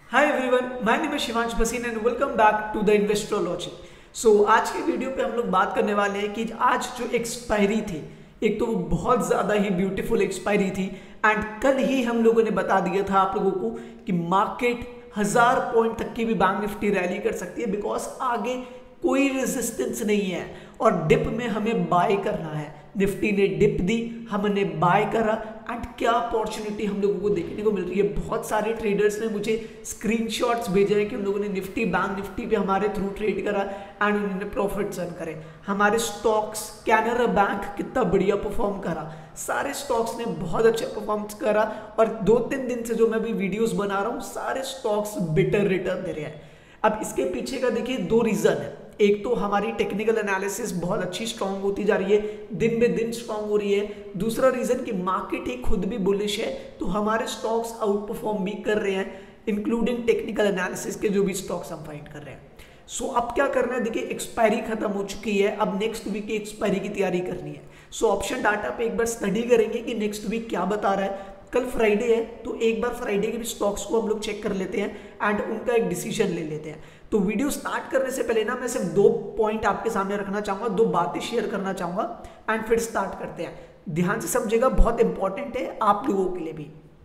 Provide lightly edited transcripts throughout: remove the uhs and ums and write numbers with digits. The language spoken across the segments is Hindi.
Hi everyone, my name is Shivansh Bhasin and welcome back to the Investrology. So आज के वीडियो पे हम लोग बात करने वाले हैं कि आज जो एक्सपायरी थी, एक तो वो बहुत ज़्यादा ही ब्यूटीफुल एक्सपायरी थी एंड कल ही हम लोगों ने बता दिया था आप लोगों को कि मार्केट 1000 पॉइंट तक की भी बैंक निफ्टी रैली कर सकती है बिकॉज आगे कोई रेजिस्टेंस नहीं है और डिप में हमें बाय करना है। निफ्टी ने डिप दी, हमने बाय करा एंड क्या अपॉर्चुनिटी हम लोगों को देखने को मिल रही है। बहुत सारे ट्रेडर्स ने मुझे स्क्रीनशॉट्स भेजे हैं कि उन लोगों ने निफ्टी बैंक निफ्टी पे हमारे थ्रू ट्रेड करा एंड उन्होंने प्रॉफिट्स अर्न करे। हमारे स्टॉक्स, कैनरा बैंक कितना बढ़िया परफॉर्म करा, सारे स्टॉक्स ने बहुत अच्छा परफॉर्म करा और 2-3 दिन से जो मैं भी वीडियोस बना रहा हूँ सारे स्टॉक्स बेटर रिटर्न दे रहे हैं। अब इसके पीछे का देखिए 2 रीजन है। एक तो हमारी टेक्निकल एनालिसिस बहुत अच्छी स्ट्रांग होती जा रही है, दिन बे दिन स्ट्रांग हो रही है। दूसरा रीजन कि मार्केट ही खुद भी बुलिश है तो हमारे स्टॉक्स आउट परफॉर्म भी कर रहे हैं, इंक्लूडिंग टेक्निकल एनालिसिस के जो भी स्टॉक्स हम फाइंड कर रहे हैं। सो अब क्या करना है, देखिए एक्सपायरी खत्म हो चुकी है, अब नेक्स्ट वीक की एक्सपायरी की तैयारी करनी है। सो ऑप्शन डाटा पे एक बार स्टडी करेंगे कि नेक्स्ट वीक क्या बता रहा है। कल फ्राइडे है तो एक बार फ्राइडे के भी स्टॉक्स को हम लोग चेक कर लेते हैं एंड उनका एक डिसीजन ले लेते हैं। तो वीडियो स्टार्ट करने से पहले ना मैं सिर्फ 2 पॉइंट आपके सामने रखना चाहूंगा, 2 बातें शेयर करना चाहूंगा एंड फिर स्टार्ट करते हैं। ध्यान से समझिएगा, बहुत इंपॉर्टेंट है आप लोगों के लिए भी।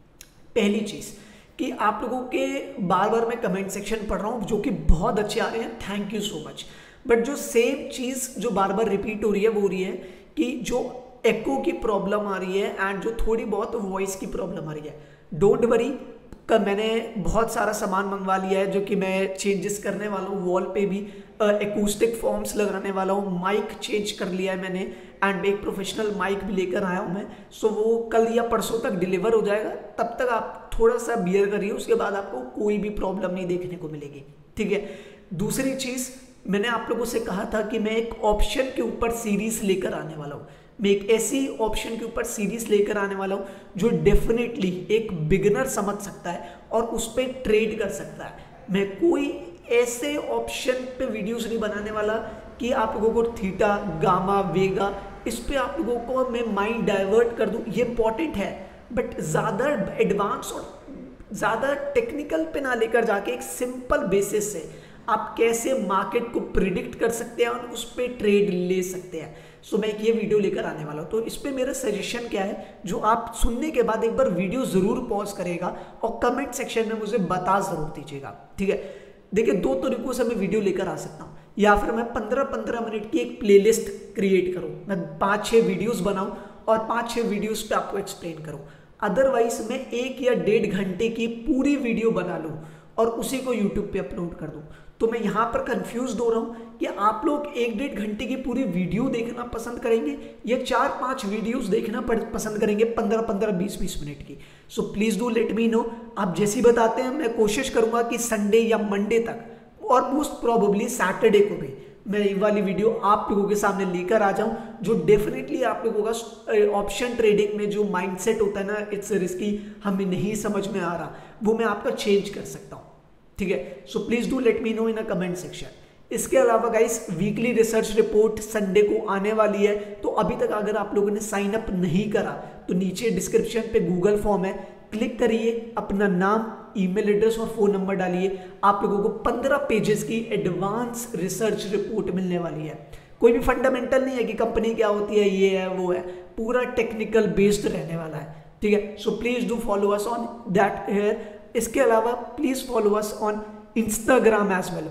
पहली चीज कि आप लोगों के बार बार मैं कमेंट सेक्शन पढ़ रहा हूं जो कि बहुत अच्छे आ रहे हैं, thank you so much. But जो सेम चीज जो बार बार रिपीट हो रही है वो हो रही है कि जो एको की प्रॉब्लम आ रही है एंड जो थोड़ी बहुत वॉइस की प्रॉब्लम आ रही है। डोंट वरी, कल मैंने बहुत सारा सामान मंगवा लिया है जो कि मैं चेंजेस करने वाला हूँ। वॉल पे भी एकूस्टिक फॉर्म्स लगाने वाला हूँ, माइक चेंज कर लिया है मैंने एंड एक प्रोफेशनल माइक भी लेकर आया हूँ मैं। सो वो कल या परसों तक डिलीवर हो जाएगा, तब तक आप थोड़ा सा बियर करिए, उसके बाद आपको कोई भी प्रॉब्लम नहीं देखने को मिलेगी, ठीक है। दूसरी चीज़, मैंने आप लोगों से कहा था कि मैं एक ऑप्शन के ऊपर सीरीज लेकर आने वाला हूँ। मैं एक ऐसी ऑप्शन के ऊपर सीरीज लेकर आने वाला हूँ जो डेफिनेटली एक बिगिनर समझ सकता है और उस पर ट्रेड कर सकता है। मैं कोई ऐसे ऑप्शन पे वीडियोस नहीं बनाने वाला कि आप लोगों को थीटा, गामा, वेगा, इस पे आप लोगों को मैं माइंड डाइवर्ट कर दूं। ये इंपॉर्टेंट है बट ज़्यादा एडवांस और ज़्यादा टेक्निकल पे ना लेकर जाके एक सिंपल बेसिस से आप कैसे मार्केट को प्रिडिक्ट कर सकते हैं और उस पर ट्रेड ले सकते हैं। सो मैं ये वीडियो लेकर आने वाला हूँ। तो इस पे मेरा सजेशन क्या है, जो आप सुनने के बाद एक बार वीडियो जरूर पॉज करेगा और कमेंट सेक्शन में मुझे बता जरूर दीजिएगा, ठीक है। देखिए 2 तरीकों से मैं वीडियो लेकर आ सकता हूँ, या फिर मैं 15-15 मिनट की एक प्लेलिस्ट क्रिएट करूँ, मैं 5-6 वीडियोस बनाऊँ और 5-6 वीडियोस पे आपको एक्सप्लेन करूँ। अदरवाइज मैं 1 या 1.5 घंटे की पूरी वीडियो बना लूँ और उसी को यूट्यूब पे अपलोड कर दूँ। तो मैं यहाँ पर कंफ्यूज हो रहा हूँ कि आप लोग 1-1.5 घंटे की पूरी वीडियो देखना पसंद करेंगे या 4-5 वीडियोस देखना पसंद करेंगे 15-15, 20-20 मिनट की। So please do let me know. आप जैसी बताते हैं मैं कोशिश करूंगा कि संडे या मंडे तक और मोस्ट प्रोबेबली सैटरडे को भी मैं ये वाली वीडियो आप लोगों के सामने लेकर आ जाऊं, जो डेफिनेटली आप लोगों का ऑप्शन ट्रेडिंग में जो माइंडसेट होता है ना, इट्स रिस्की, हमें नहीं समझ में आ रहा, वो मैं आपका चेंज कर सकता हूं, ठीक है। So please do let me know in a comment section. इसके अलावा guys, weekly research report Sunday को आने वाली है, तो अभी तक अगर आप लोगों ने साइन अप नहीं करा तो नीचे डिस्क्रिप्शन पे गूगल फॉर्म है, क्लिक करिए, अपना नाम, ईमेल एड्रेस और फोन नंबर डालिए। आप लोगों को 15 पेजेस की एडवांस रिसर्च रिपोर्ट मिलने वाली है। कोई भी फंडामेंटल नहीं है कि कंपनी क्या होती है, ये है वो है, पूरा टेक्निकल बेस्ड रहने वाला है, ठीक है। So please do follow us on that here. इसके अलावा please follow us on Instagram as well.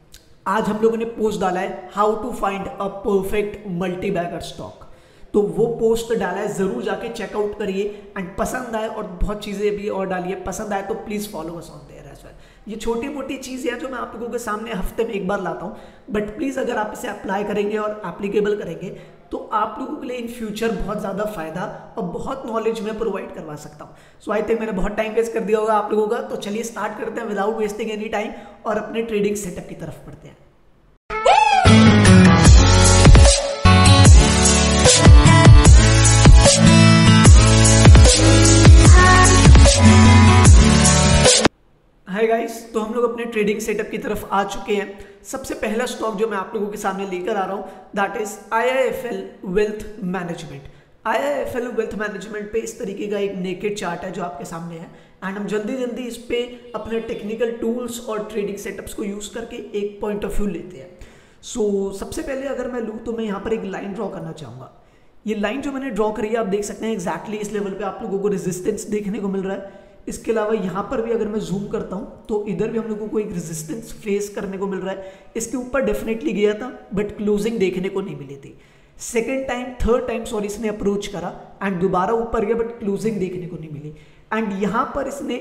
आज हम लोगों ने पोस्ट डाला है how to find a perfect multi bagger stock, तो वो पोस्ट डाला है, जरूर जाके चेकआउट करिए एंड पसंद आए, और बहुत चीजें भी और डालिए, पसंद आए तो please follow us on there as well. ये छोटी मोटी चीजें हैं जो मैं आप लोगों के सामने हफ्ते में एक बार लाता हूँ, बट प्लीज अगर आप इसे अप्लाई करेंगे और एप्लीकेबल करेंगे तो आप लोगों के लिए इन फ्यूचर बहुत ज़्यादा फायदा और बहुत नॉलेज मैं प्रोवाइड करवा सकता हूँ। सो आई थिंक मैंने बहुत टाइम वेस्ट कर दिया होगा आप लोगों का, तो चलिए स्टार्ट करते हैं विदाउट वेस्टिंग एनी टाइम और अपने ट्रेडिंग सेटअप की तरफ बढ़ते हैं। हाय गाइस, तो हम लोग अपने ट्रेडिंग सेटअप की तरफ आ चुके हैं। सबसे पहला स्टॉक जो मैं आप लोगों के सामने लेकर आ रहा हूं that is IIFL wealth management. IIFL wealth management पे इस तरीके का एक नेकेड चार्ट है जो आपके सामने है एंड हम जल्दी जल्दी इस पे अपने टेक्निकल टूल्स और ट्रेडिंग सेटअप्स को यूज़ करके एक पॉइंट ऑफ व्यू लेते हैं। सो सबसे पहले अगर मैं लूँ तो मैं यहाँ पर एक लाइन ड्रॉ करना चाहूँगा। ये लाइन जो मैंने ड्रॉ करी है आप देख सकते हैं एग्जैक्टली इस लेवल पे आप लोगों को रेजिस्टेंस देखने को मिल रहा है। इसके अलावा यहाँ पर भी अगर मैं जूम करता हूँ तो इधर भी हम लोगों को एक रेजिस्टेंस फेस करने को मिल रहा है। इसके ऊपर डेफिनेटली गया था बट क्लोजिंग देखने को नहीं मिली थी। Second time third time sorry इसने अप्रोच करा एंड दोबारा ऊपर गया बट क्लोजिंग देखने को नहीं मिली। एंड यहाँ पर इसने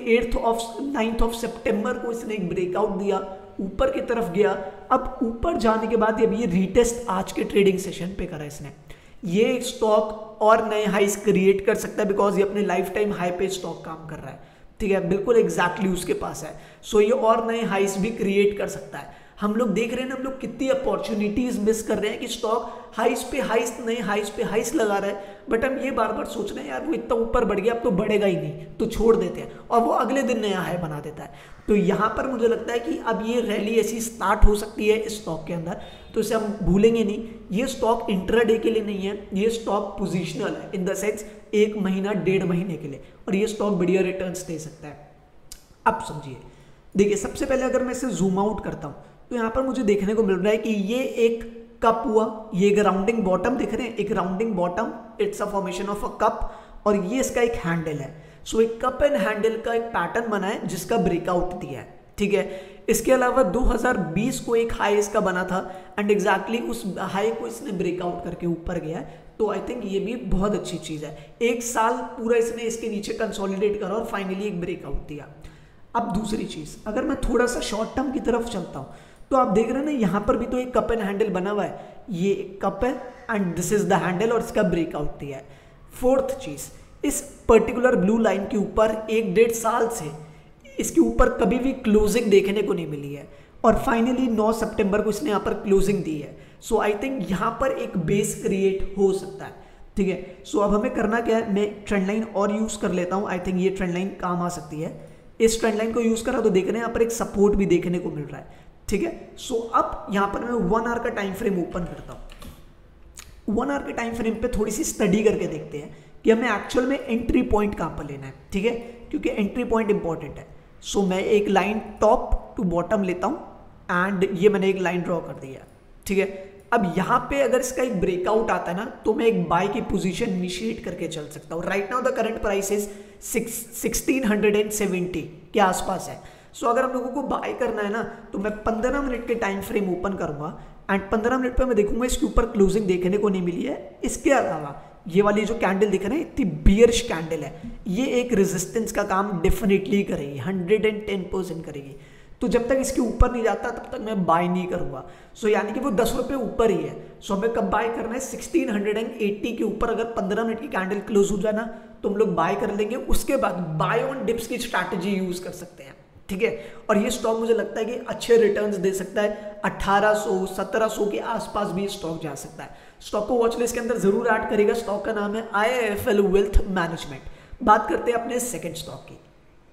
9th ऑफ सितंबर को इसने एक ब्रेकआउट दिया, ऊपर की तरफ गया। अब ऊपर जाने के बाद अब ये रीटेस्ट आज के ट्रेडिंग सेशन पे करा इसने। ये स्टॉक और नए हाइस क्रिएट कर सकता है बिकॉज ये अपने लाइफ टाइम हाई पे स्टॉक काम कर रहा है, ठीक है, बिल्कुल एग्जैक्टली उसके पास है। सो ये और नए हाइस भी क्रिएट कर सकता है। हम लोग देख रहे हैं ना, हम लोग कितनी अपॉर्चुनिटीज मिस कर रहे हैं कि स्टॉक हाइस पे हाइस नए हाइस पे हाइस लगा रहा है, बट हम ये बार बार सोच रहे हैं यार वो इतना ऊपर बढ़ गया अब तो बढ़ेगा ही नहीं, तो छोड़ देते हैं और वो अगले दिन नया हाई बना देता है। तो यहाँ पर मुझे लगता है कि अब ये रैली ऐसी स्टार्ट हो सकती है इस स्टॉक के अंदर, तो इसे हम भूलेंगे नहीं। ये स्टॉक इंट्राडे के लिए नहीं है, ये स्टॉक पोजिशनल है इन द सेंस 1 महीना 1.5 महीने के लिए, और ये स्टॉक बढ़िया रिटर्न्स दे सकता है। अब समझिए, देखिए सबसे पहले अगर मैं इसे जूम आउट करता हूँ तो यहाँ पर मुझे देखने को मिल रहा है कि ये एक कप हुआ, ये एक राउंडिंग बॉटम दिख रहे हैं, एक rounding bottom, it's a formation of a cup, और ये इसका एक हैंडल है। सो एक कप एंड हैंडल का एक पैटर्न बना है जिसका ब्रेकआउट दिया है, ठीक है। इसके अलावा 2020 को एक हाई इसका बना था एंड एग्जैक्टली उस हाई को इसने ब्रेकआउट करके ऊपर गया है, तो आई थिंक ये भी बहुत अच्छी चीज़ है। 1 साल पूरा इसने इसके नीचे कंसोलिडेट करा और फाइनली एक ब्रेकआउट दिया। अब दूसरी चीज़, अगर मैं थोड़ा सा शॉर्ट टर्म की तरफ चलता हूँ तो आप देख रहे हैं ना यहाँ पर भी तो एक कप एंड हैंडल बना हुआ है, ये एक कप है and this is the handle और इसका ब्रेकआउट दिया है। फोर्थ चीज़, इस पर्टिकुलर ब्लू लाइन के ऊपर 1-1.5 साल से इसके ऊपर कभी भी क्लोजिंग देखने को नहीं मिली है और फाइनली 9 सितंबर को इसने यहाँ पर क्लोजिंग दी है। सो आई थिंक यहाँ पर एक बेस क्रिएट हो सकता है, ठीक है। सो अब हमें करना क्या है, मैं ट्रेंड लाइन और यूज़ कर लेता हूँ। आई थिंक ये ट्रेंड लाइन काम आ सकती है। इस ट्रेंड लाइन को यूज़ करा तो देख रहे हैं यहाँ पर एक सपोर्ट भी देखने को मिल रहा है, ठीक है। सो अब यहाँ पर मैं 1 आवर का टाइम फ्रेम ओपन करता हूँ। 1 आवर के टाइम फ्रेम पे थोड़ी सी स्टडी करके देखते हैं कि हमें एक्चुअल में एंट्री पॉइंट कहाँ पर लेना है, ठीक है, क्योंकि एंट्री पॉइंट इंपॉर्टेंट है। सो मैं एक लाइन टॉप टू बॉटम लेता हूँ एंड ये मैंने एक लाइन ड्रॉ कर दिया, ठीक है। अब यहाँ पे अगर इसका एक ब्रेकआउट आता है ना तो मैं एक बाय की पोजीशन इनिशिएट करके चल सकता हूँ। Right now the current price is 1670 के आसपास है। सो अगर हम लोगों को बाय करना है ना तो मैं 15 मिनट के टाइम फ्रेम ओपन करूंगा एंड 15 मिनट पे मैं देखूंगा इसके ऊपर क्लोजिंग देखने को नहीं मिली है। इसके अलावा ये वाली जो कैंडल दिख रहे हैं इतनी बियरिश कैंडल है, ये एक रेजिस्टेंस का काम डेफिनेटली करेगी, 110% करेगी। तो जब तक इसके ऊपर नहीं जाता तब तक मैं बाय नहीं करूंगा। सो यानी कि वो 10 रुपये ऊपर ही है। सो हमें कब बाय करना है, 1680 के ऊपर अगर 15 मिनट की कैंडल क्लोज हो जाए ना तो हम लोग बाय कर लेंगे। उसके बाद बाय ऑन डिप्स की स्ट्रैटेजी यूज कर सकते हैं, ठीक है। और ये स्टॉक मुझे लगता है कि अच्छे रिटर्न्स दे सकता है। 1800-1700 के आसपास भी स्टॉक जा सकता है। स्टॉक को वॉच लिस्ट के अंदर जरूर ऐड करेगा। स्टॉक का नाम है IIFL वेल्थ मैनेजमेंट। बात करते हैं अपने सेकंड स्टॉक की।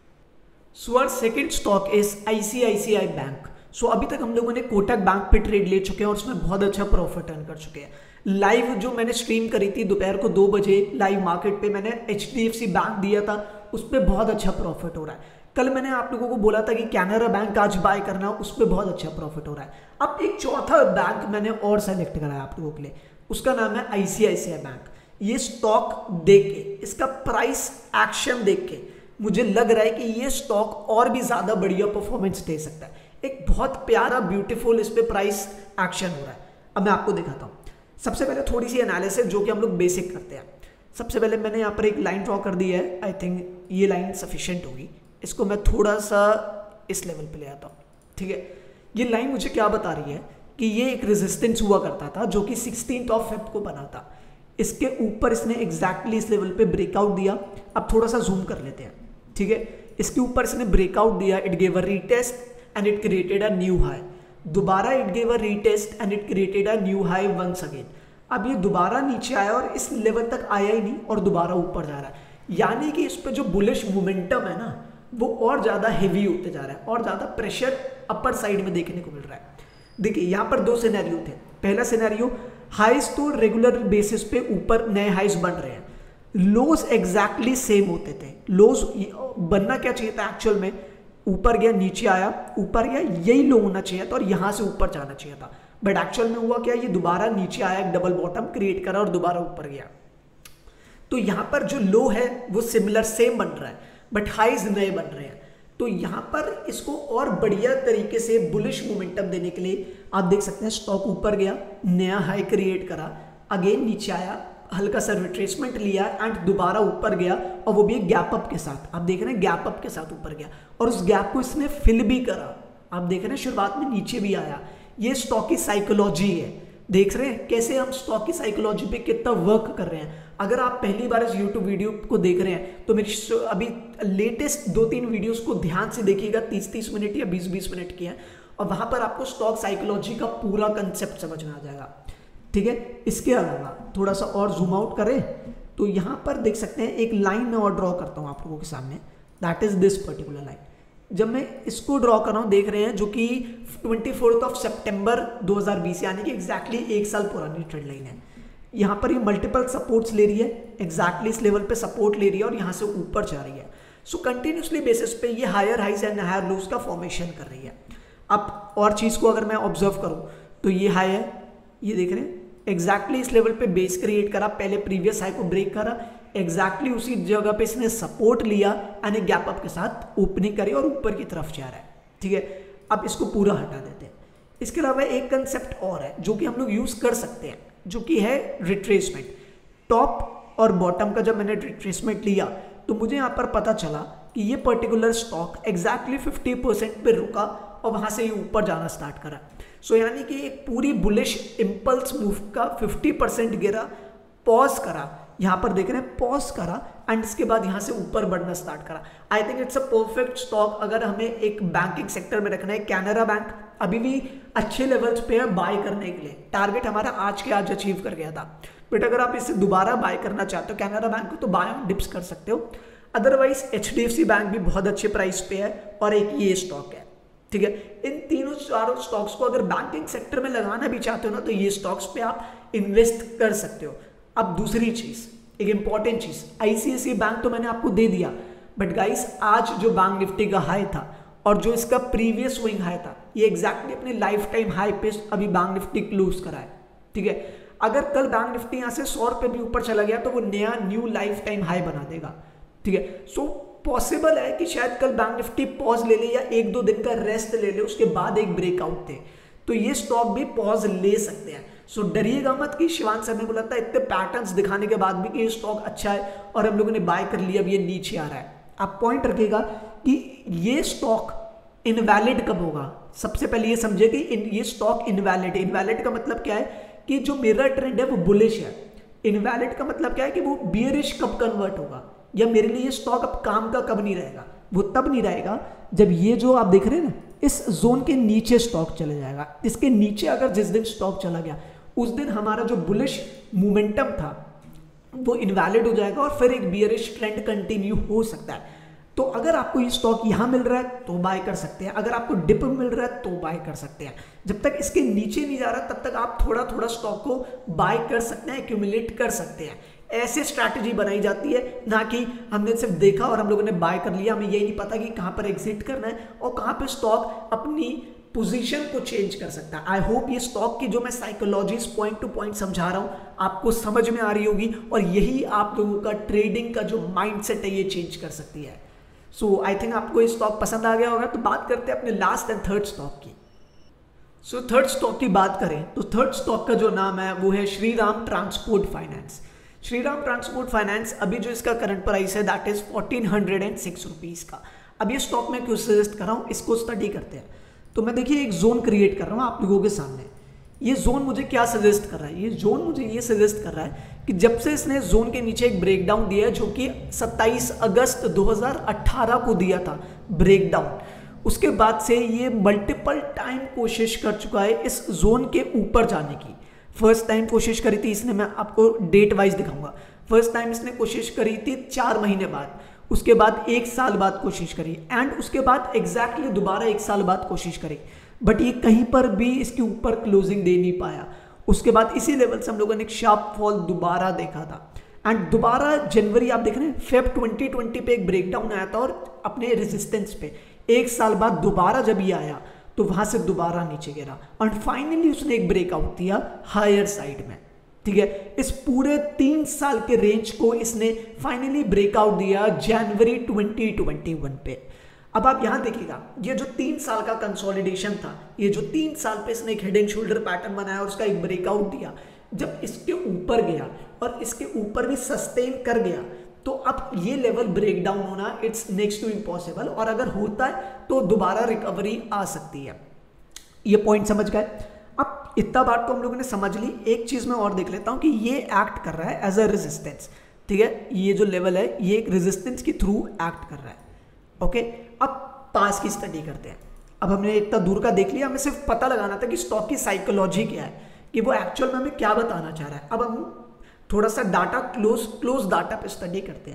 So our second stock is ICICI bank. So अभी तक हम लोगों ने कोटक बैंक पे ट्रेड ले चुके हैं और उसमें बहुत अच्छा प्रॉफिट अर्न कर चुके हैं। लाइव जो मैंने स्ट्रीम करी थी दोपहर को 2 बजे लाइव मार्केट पे मैंने HDFC बैंक दिया था, उस पर बहुत अच्छा प्रॉफिट हो रहा है। कल मैंने आप लोगों को बोला था कि कैनरा बैंक आज बाय करना, उस पर बहुत अच्छा प्रॉफिट हो रहा है। अब एक चौथा बैंक मैंने और सेलेक्ट करा है आप लोगों के लिए, उसका नाम है ICICI बैंक। ये स्टॉक देख के, इसका प्राइस एक्शन देख के मुझे लग रहा है कि ये स्टॉक और भी ज्यादा बढ़िया परफॉर्मेंस दे सकता है। एक बहुत प्यारा ब्यूटीफुल इस पे प्राइस एक्शन हो रहा है। अब मैं आपको दिखाता हूँ। सबसे पहले थोड़ी सी एनालिसिस जो कि हम लोग बेसिक करते हैं। सबसे पहले मैंने यहाँ पर एक लाइन ड्रॉ कर दी है। आई थिंक ये लाइन सफिशिएंट होगी। इसको मैं थोड़ा सा इस लेवल पे ले आता हूँ, ठीक है। ये लाइन मुझे क्या बता रही है कि ये एक रेजिस्टेंस हुआ करता था जो कि 16 फेब को बना था। इसके ऊपर इसने एग्जैक्टली इस लेवल पे ब्रेकआउट दिया। अब थोड़ा सा जूम कर लेते हैं, ठीक है। इसके ऊपर इसने ब्रेकआउट दिया, it gave a retest and it created a new high. दोबारा it gave a retest and it created a new high once again. अब ये दोबारा नीचे आया और इस लेवल तक आया ही नहीं और दोबारा ऊपर जा रहा है, यानी कि इस पे जो बुलिश मोमेंटम है ना वो और ज्यादा हेवी होते जा रहा है और ज्यादा प्रेशर अपर साइड में देखने को मिल रहा है। देखिए यहाँ पर 2 सिनेरियो थे। पहला सिनेरियो, हाइज तो रेगुलर बेसिस पे ऊपर नए हाइज बन रहे हैं। लोज एग्जैक्टली सेम होते थे। लोज बनना क्या चाहिए था एक्चुअल में, ऊपर गया नीचे आया, ऊपर गया, यही लो होना चाहिए था और यहां से ऊपर जाना चाहिए था। बट एक्चुअल में हुआ क्या, ये दोबारा नीचे आया, एक डबल बॉटम क्रिएट करा और दोबारा ऊपर गया। तो यहां पर जो लो है वो सिमिलर सेम बन रहा है, बट हाईज नए बन रहे हैं। तो यहां पर इसको और बढ़िया तरीके से बुलिश मोमेंटम देने के लिए आप देख सकते हैं स्टॉक ऊपर गया, नया हाई क्रिएट करा, अगेन नीचे आया, हल्का सा रिट्रेसमेंट लिया एंड दोबारा ऊपर गया, और वो भी एक गैप अप के साथ। आप देख रहे हैं गैप अप के साथ ऊपर गया और उस गैप को इसने फिल भी करा। आप देख रहे हैं शुरुआत में नीचे भी आया। ये स्टॉक की साइकोलॉजी है। देख रहे हैं कैसे हम स्टॉक की साइकोलॉजी पे कितना वर्क कर रहे हैं। अगर आप पहली बार इस YouTube वीडियो को देख रहे हैं तो मेरी अभी लेटेस्ट 2-3 वीडियोस को ध्यान से देखिएगा, 30-30 मिनट या 20-20 मिनट की है, और वहां पर आपको स्टॉक साइकोलॉजी का पूरा कंसेप्ट समझ में आ जाएगा। ठीक है, इसके अलावा थोड़ा सा और जूम आउट करें तो यहां पर देख सकते हैं एक लाइन मैं और ड्रॉ करता हूं आप लोगों के सामने, that is this particular line. जब मैं इसको ड्रॉ कर रहा हूं, देख रहे हैं, जो कि 24 सितंबर 2020 यानी कि एग्जैक्टली एक साल पुरानी ट्रेंड लाइन है। यहां पर ये मल्टीपल सपोर्ट्स ले रही है, एग्जैक्टली इस लेवल पे सपोर्ट ले रही है और यहां से ऊपर जा रही है। सो कंटिन्यूसली बेसिस पे ये higher highs and higher lows का फॉर्मेशन कर रही है। अब और चीज को अगर मैं ऑब्जर्व करूं तो ये हाई है, ये देख रहे हैं एग्जैक्टली इस लेवल पे बेस क्रिएट करा, पहले प्रीवियस हाई को ब्रेक करा, एग्जैक्टली उसी जगह पे इसने सपोर्ट लिया एंड एक गैप अप के साथ ओपनिंग करी और ऊपर की तरफ जा रहा है। ठीक है, अब इसको पूरा हटा देते हैं। इसके अलावा एक कंसेप्ट और है जो कि हम लोग यूज कर सकते हैं, जो कि है रिट्रेसमेंट। टॉप और बॉटम का जब मैंने रिट्रेसमेंट लिया तो मुझे यहाँ पर पता चला कि ये पर्टिकुलर स्टॉक एग्जैक्टली 50% पे रुका और वहां से ये ऊपर जाना स्टार्ट करा। सो यानी कि एक पूरी बुलिश इंपल्स मूव का 50% गिरा, पॉज करा, यहां पर देख रहे हैं पॉज करा एंड इसके बाद यहां से ऊपर बढ़ना स्टार्ट करा। I think it's a perfect stock अगर हमें एक बैंकिंग सेक्टर में रखना है। कैनरा बैंक अभी भी अच्छे लेवल्स पे है बाय करने के लिए, टारगेट हमारा आज के आज अचीव कर गया था, बट अगर आप इसे दोबारा बाय करना चाहते हो कैनरा बैंक को तो बाय ऑन डिप्स कर सकते हो। अदरवाइज HDFC बैंक भी बहुत अच्छे प्राइस पे है और एक ये स्टॉक है। ठीक है, इन तीनों चारों स्टॉक्स को अगर बैंकिंग सेक्टर में लगाना भी चाहते हो ना तो ये स्टॉक्स पे आप इन्वेस्ट कर सकते हो। अब दूसरी चीज, एक इंपॉर्टेंट चीज, ICICI बैंक तो मैंने आपको दे दिया, बट गाइस आज जो बैंक निफ्टी का हाई था और जो इसका प्रीवियस स्विंग हाई था, ये एग्जैक्टली अपने लाइफ टाइम हाई पे अभी बैंक निफ्टी क्लोज करा है। ठीक है, अगर कल बैंक निफ्टी यहां से 100 रुपए भी ऊपर चला गया तो वो नया न्यू लाइफ टाइम हाई बना देगा। ठीक है, सो पॉसिबल है कि शायद कल बैंक निफ्टी पॉज ले ले या 1-2 दिन का रेस्ट ले ले, उसके बाद एक ब्रेकआउट दे, तो ये स्टॉक भी पॉज ले सकते हैं। सो डरिएगा मत कि शिवान सर ने को लगता है इतने पैटर्न्स दिखाने के बाद भी कि ये स्टॉक अच्छा है और हम लोगों ने बाय कर लिया, अब ये नीचे आ रहा है। आप पॉइंट रखिएगा कि ये स्टॉक इनवैलिड कब होगा। सबसे पहले ये समझे कि ये स्टॉक इनवैलिड का मतलब क्या है कि जो मिरर ट्रेंड है वो बुलिश है। इनवैलिड का मतलब क्या है कि वो बियरिश कब कन्वर्ट होगा, या मेरे लिए ये स्टॉक अब काम का कब नहीं रहेगा। वो तब नहीं रहेगा जब ये जो आप देख रहे हैं ना इस जोन के नीचे स्टॉक चले जाएगा। इसके नीचे अगर जिस दिन स्टॉक चला गया उस दिन हमारा जो बुलिश मोमेंटम था वो इनवैलिड हो जाएगा और फिर एक बियरिश ट्रेंड कंटिन्यू हो सकता है। तो अगर आपको ये स्टॉक यहां मिल रहा है तो बाय कर सकते हैं, अगर आपको डिप मिल रहा है तो बाय कर सकते हैं। जब तक इसके नीचे नहीं जा रहा तब तक आप थोड़ा थोड़ा स्टॉक को बाय कर सकते हैं, एक्यूमुलेट कर सकते हैं। ऐसे स्ट्रैटेजी बनाई जाती है, ना कि हमने सिर्फ देखा और हम लोगों ने बाय कर लिया, हमें यही नहीं पता कि कहां पर एग्जिट करना है और कहां पे स्टॉक अपनी पोजीशन को चेंज कर सकता है। आई होप ये स्टॉक की जो मैं साइकोलॉजीज पॉइंट टू पॉइंट समझा रहा हूं आपको समझ में आ रही होगी और यही आप लोगों का ट्रेडिंग का जो माइंडसेट है ये चेंज कर सकती है। सो आई थिंक आपको ये स्टॉक पसंद आ गया होगा। तो बात करते हैं अपने लास्ट एंड थर्ड स्टॉक की। सो थर्ड स्टॉक की बात करें तो थर्ड स्टॉक का जो नाम है वो है Shriram transport finance. Shriram transport finance अभी जो इसका करंट प्राइस है दैट इज 1406 रुपीज का। अब ये स्टॉक मैं क्यों सजेस्ट कर रहा हूं, इसको स्टडी करते हैं। तो मैं देखिए एक जोन क्रिएट कर रहा हूं आप लोगों के सामने। ये जोन मुझे क्या सजेस्ट कर रहा है, ये जोन मुझे ये सजेस्ट कर रहा है कि जब से इसने जोन के नीचे एक ब्रेकडाउन दिया है जो कि 27 अगस्त 2018 को दिया था ब्रेकडाउन, उसके बाद से ये मल्टीपल टाइम कोशिश कर चुका है इस जोन के ऊपर जाने की। फर्स्ट टाइम कोशिश करी थी इसने, मैं आपको डेट वाइज दिखाऊंगा। फर्स्ट टाइम इसने कोशिश करी थी 4 महीने बाद, उसके बाद 1 साल बाद कोशिश करी एंड उसके बाद एग्जैक्टली दोबारा 1 साल बाद कोशिश करी, बट ये कहीं पर भी इसके ऊपर क्लोजिंग दे नहीं पाया। उसके बाद इसी लेवल से हम लोगों ने एक शार्प फॉल दोबारा देखा था एंड दोबारा जनवरी आप देख रहे हैं फेब 2020 पे एक ब्रेकडाउन आया था और अपने रेजिस्टेंस पे 1 साल बाद दोबारा जब ये आया तो वहां से दोबारा नीचे गिरा और फाइनली उसने एक ब्रेकआउट दिया हायर साइड में। ठीक है, इस पूरे 3 साल के रेंज को इसने फाइनली ब्रेकआउट दिया जनवरी 2021 पे। अब आप यहां देखिएगा, ये जो 3 साल का कंसोलिडेशन था, ये जो 3 साल पे इसने एक हेड एंड शोल्डर पैटर्न बनाया और उसका एक ब्रेकआउट दिया, जब इसके ऊपर गया और इसके ऊपर भी सस्टेन कर गया तो अब ये लेवल ब्रेकडाउन होना इट्स नेक्स्ट टू इम्पॉसिबल, और अगर होता है तो दोबारा रिकवरी आ सकती है। ये पॉइंट समझ गए? अब इतना बात तो हम लोगों ने समझ ली। एक चीज मैं और देख लेता हूं कि ये एक्ट कर रहा है एज अ रेजिस्टेंस। ठीक है, ये जो लेवल है ये एक रेजिस्टेंस के थ्रू एक्ट कर रहा है। ओके, अब पास की स्टडी करते हैं। अब हमने इतना दूर का देख लिया, हमें सिर्फ पता लगाना था कि स्टॉक की साइकोलॉजी क्या है, कि वो एक्चुअल में हमें क्या बताना चाह रहा है। अब हम थोड़ा सा डाटा क्लोज डाटा पे स्टडी करते हैं।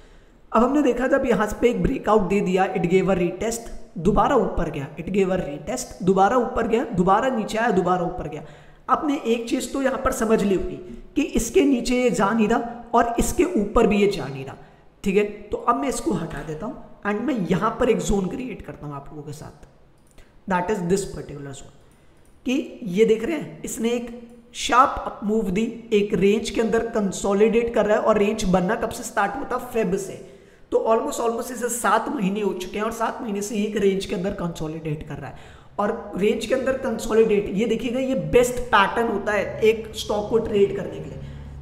अब हमने देखा जब यहां पे एक ब्रेकआउट दे दिया, इट गेव अ रीटेस्ट, दोबारा ऊपर गया, इट गेव अ रीटेस्ट, दोबारा ऊपर गया, दोबारा नीचे आया, दोबारा ऊपर गया। आपने एक चीज तो यहां पर समझ ली होगी कि इसके नीचे ये जा नहीं रहा और इसके ऊपर भी ये जा नहीं रहा। ठीक है, तो अब मैं इसको हटा देता हूं एंड मैं यहां पर एक जोन क्रिएट करता हूं आप लोगों के साथ, that is this particular zone. कि ये देख रहे हैं, इसने एक शार्प अप मूव दी, एक रेंज के अंदर कंसोलिडेट कर रहा है और रेंज बनना कब से स्टार्ट होता? फेब से। तो ऑलमोस्ट इसे 7 महीने हो चुके हैं और 7 महीने से एक रेंज के अंदर कंसोलिडेट कर रहा है। और रेंज के अंदर कंसोलिडेट, ये देखिएगा, ये बेस्ट पैटर्न होता है एक स्टॉक को ट्रेड करने के लिए।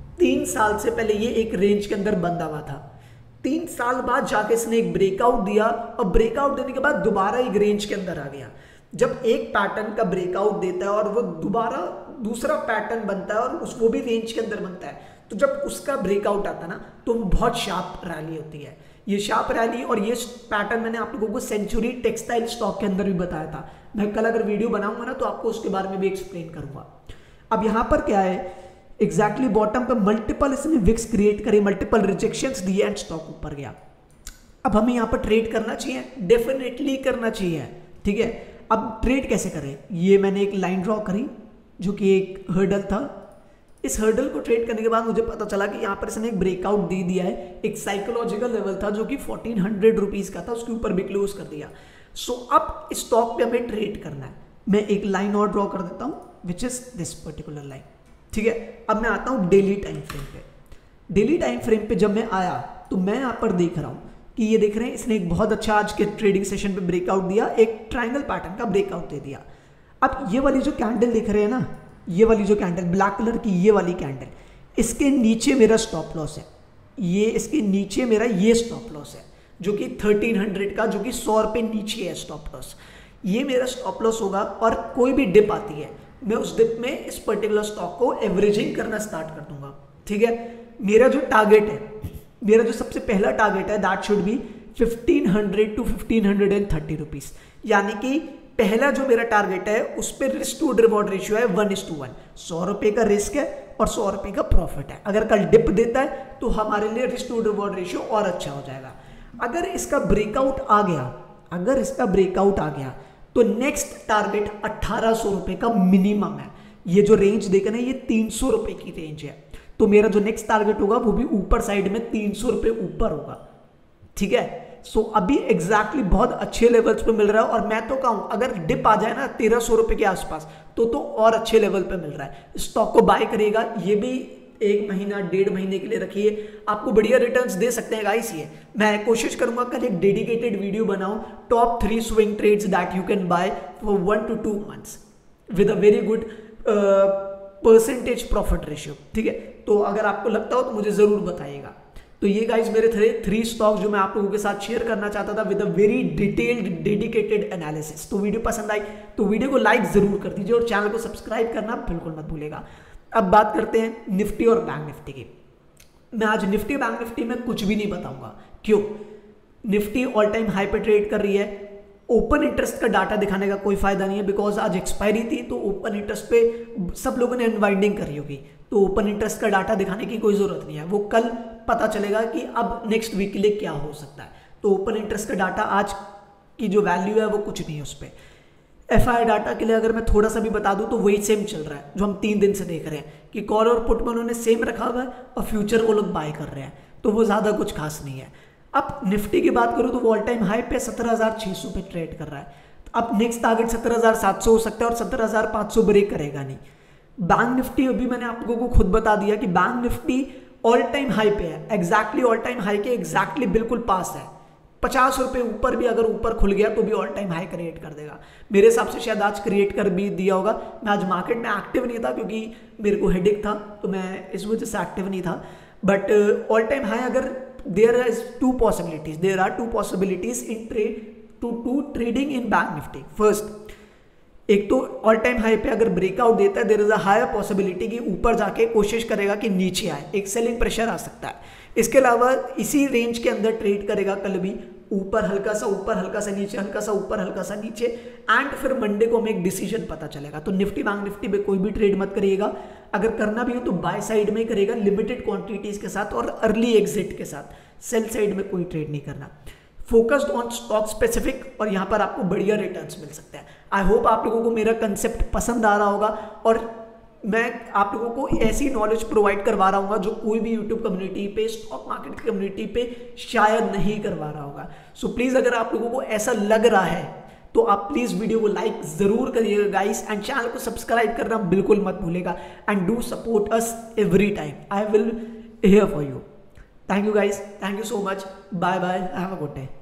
3 साल से पहले ये एक रेंज के अंदर बंधा हुआ था, 3 साल बाद जाके इसने एक ब्रेकआउट दिया और ब्रेकआउट देने के बाद दोबारा एक रेंज के अंदर आ गया। जब एक पैटर्न का ब्रेकआउट देता है और वो दोबारा दूसरा पैटर्न बनता है और वो भी रेंज के अंदर बनता है, तो जब उसका ब्रेकआउट आता है ना तो वो बहुत शार्प रैली होती है। ये शार्प रैली और ये पैटर्न मैंने आप लोगों को सेंचुरी टेक्सटाइल स्टॉक के अंदर भी बताया था। मैं कल अगर वीडियो बनाऊंगा ना तो आपको उसके बारे में भी एक्सप्लेन करूंगा। अब यहां पर क्या है, एग्जैक्टली बॉटम पे मल्टीपल इसने विक्स क्रिएट करे, मल्टीपल रिजेक्शंस दिए एंड स्टॉक ऊपर गया। अब हमें यहां पर ट्रेड करना चाहिए, डेफिनेटली करना चाहिए। ठीक है, अब ट्रेड कैसे करें? ये मैंने एक लाइन ड्रॉ करी जो कि एक हर्डल था। इस हर्डल को ट्रेड करने के बाद मुझे पता चला कि यहाँ पर इसने एक ब्रेकआउट दे दिया है, एक साइकोलॉजिकल लेवल था जो कि 1400 रुपीज का था, उसके ऊपर भी क्लोज कर दिया। सो अब स्टॉक पे हमें ट्रेड करना है। मैं एक लाइन और ड्रॉ कर देता हूँ which is this particular line. ठीक है, अब मैं आता हूँ डेली टाइम फ्रेम पे। डेली टाइम फ्रेम पे जब मैं आया तो मैं यहाँ पर देख रहा हूँ कि ये देख रहे हैं, इसने एक बहुत अच्छा आज के ट्रेडिंग सेशन पे ब्रेकआउट दिया, एक ट्रायंगल पैटर्न का ब्रेकआउट दे दिया। अब ये वाली जो कैंडल दिख रहे हैं ना, ये वाली जो कैंडल ब्लैक कलर की, ये वाली कैंडल, इसके नीचे मेरा स्टॉप लॉस है। ये इसके नीचे मेरा ये स्टॉप लॉस है जो कि 1300 का, जो कि 100 रुपये नीचे है स्टॉप लॉस। ये मेरा स्टॉप लॉस होगा और कोई भी डिप आती है मैं उस डिप में इस पर्टिकुलर स्टॉक को एवरेजिंग करना स्टार्ट कर दूंगा। ठीक है, मेरा जो टारगेट है, मेरा जो सबसे पहला टारगेट है, that should be 1500 to 1530 rupees. यानी कि पहला जो मेरा टारगेट है उस पर रिस्क टू रिवॉर्ड रेशियो है 1:1। 100 रुपये का रिस्क है और 100 रुपये का प्रॉफिट है। अगर कल डिप देता है तो हमारे लिए रिस्क टू रिवॉर्ड रेशियो और अच्छा हो जाएगा। अगर इसका ब्रेकआउट आ गया, तो नेक्स्ट टारगेट 1800 रुपये का मिनिमम है। ये जो रेंज देखा ना, ये 300 रुपये की रेंज है, तो मेरा जो नेक्स्ट टारगेट होगा वो भी ऊपर साइड में 300 रुपये ऊपर होगा। ठीक है, सो अभी एग्जैक्टली बहुत अच्छे लेवल्स पे मिल रहा है और मैं तो कहूँ अगर डिप आ जाए ना 1300 रुपये के आसपास तो और अच्छे लेवल पे मिल रहा है। स्टॉक को बाय करिएगा, ये भी 1 महीना 1.5 महीने के लिए रखिए, आपको बढ़िया रिटर्न्स दे सकते हैं गाइस। ये मैं कोशिश करूंगा कल एक डेडिकेटेड वीडियो बनाऊं, top 3 swing trades that you can buy for 1 to 2 months with a very good percentage profit ratio. ठीक है, तो अगर आपको लगता हो तो मुझे जरूर बताइएगा। तो ये गाइस मेरे थे 3 स्टॉक जो मैं आप लोगों के साथ शेयर करना चाहता था with a very detailed dedicated analysis. तो वीडियो पसंद आई तो वीडियो को लाइक जरूर कर दीजिए और चैनल को सब्सक्राइब करना बिल्कुल मत भूलिएगा। अब बात करते हैं निफ्टी और बैंक निफ्टी की। मैं आज निफ्टी बैंक निफ्टी में कुछ भी नहीं बताऊंगा। क्यों? निफ्टी ऑल टाइम हाई पे ट्रेड कर रही है। ओपन इंटरेस्ट का डाटा दिखाने का कोई फायदा नहीं है, बिकॉज आज एक्सपायरी थी तो ओपन इंटरेस्ट पे सब लोगों ने अनवाइंडिंग करी होगी, तो ओपन इंटरेस्ट का डाटा दिखाने की कोई जरूरत नहीं है। वो कल पता चलेगा कि अब नेक्स्ट वीक के लिए क्या हो सकता है। तो ओपन इंटरेस्ट का डाटा आज की जो वैल्यू है वो कुछ नहीं है उस पर। FI डाटा के लिए अगर मैं थोड़ा सा भी बता दूं तो वही सेम चल रहा है जो हम 3 दिन से देख रहे हैं कि कॉल और पुट में उन्होंने सेम रखा हुआ है और फ्यूचर वो लोग बाय कर रहे हैं, तो वो ज़्यादा कुछ खास नहीं है। अब निफ्टी की बात करूँ तो वो ऑल टाइम हाई पे 17,600 पे ट्रेड कर रहा है। अब नेक्स्ट टारगेट 17,700 हो सकता है और 17,500 ब्रेक करेगा नहीं। बैंक निफ्टी अभी मैंने आप लोगों को खुद बता दिया कि bank nifty all time high पे है, एग्जैक्टली ऑल टाइम हाई के एग्जैक्टली बिल्कुल पास है। 50 रुपये ऊपर भी अगर ऊपर खुल गया तो भी ऑल टाइम हाई क्रिएट कर देगा। मेरे हिसाब से शायद आज क्रिएट कर भी दिया होगा। मैं आज मार्केट में एक्टिव नहीं था क्योंकि मेरे को हेडेक था, तो मैं इस वजह से एक्टिव नहीं था। बट ऑल टाइम हाई अगर there are two possibilities in trading in bank Nifty. First, एक तो ऑल टाइम हाई पे अगर ब्रेकआउट देता है there is a higher possibility कि ऊपर जाके कोशिश करेगा कि नीचे आए, एक सेलिंग प्रेशर आ सकता है। इसके अलावा इसी रेंज के अंदर ट्रेड करेगा कल भी, ऊपर हल्का सा नीचे, हल्का सा ऊपर हल्का सा नीचे, एंड फिर मंडे को हमें एक डिसीजन पता चलेगा। तो निफ्टी बैंक निफ्टी पे कोई भी ट्रेड मत करिएगा, अगर करना भी हो तो बाय साइड में करेगा, लिमिटेड क्वांटिटीज के साथ और अर्ली एग्जिट के साथ। सेल साइड में कोई ट्रेड नहीं करना। फोकस्ड ऑन स्टॉक स्पेसिफिक, और यहाँ पर आपको बढ़िया रिटर्न्स मिल सकते हैं। आई होप आप लोगों को मेरा कंसेप्ट पसंद आ रहा होगा और मैं आप लोगों को ऐसी नॉलेज प्रोवाइड करवा रहा हूँ जो कोई भी यूट्यूब कम्युनिटी पे, स्टॉक मार्केट की कम्युनिटी पे शायद नहीं करवा रहा होगा। सो प्लीज़ अगर आप लोगों को ऐसा लग रहा है तो आप प्लीज़ वीडियो को लाइक ज़रूर करिएगा गाइस, एंड चैनल को सब्सक्राइब करना बिल्कुल मत भूलेगा, and do support us every time. I will here for you. Thank you guys, thank you so much, bye bye, have a good day.